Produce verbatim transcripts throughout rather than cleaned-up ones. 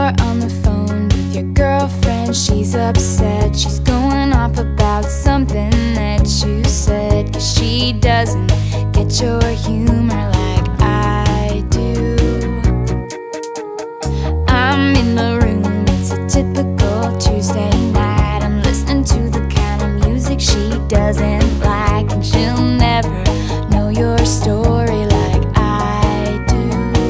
You're on the phone with your girlfriend. She's upset, she's going off about something that you said, 'cause she doesn't get your humor like I do. I'm in the room, it's a typical Tuesday night. I'm listening to the kind of music she doesn't like, and she'll never know your story like I do.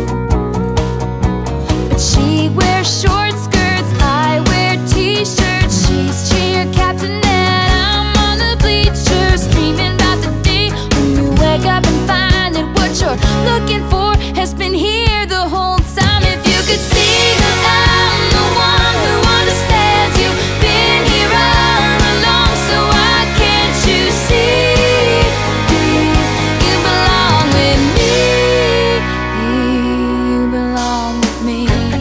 But she wears short skirts, I wear t-shirts. She's cheer captain and I'm on the bleachers, dreaming about the day when you wake up and find that what you're looking for has been here the whole time. If you could see that I'm the one who understands, you've been here all along, so why can't you see you belong with me? You belong with me.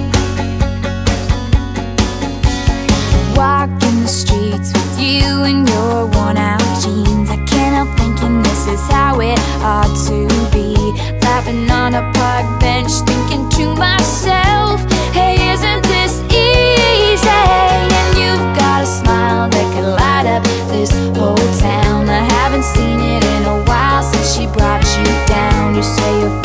Walking the streets with you in your worn out jeans, I can't help thinking this is how it ought to be. Laughing on a park bench, thinking to myself, hey, isn't this easy? And you've got a smile that could light up this whole town. I haven't seen it in a while since she brought you down. You say you're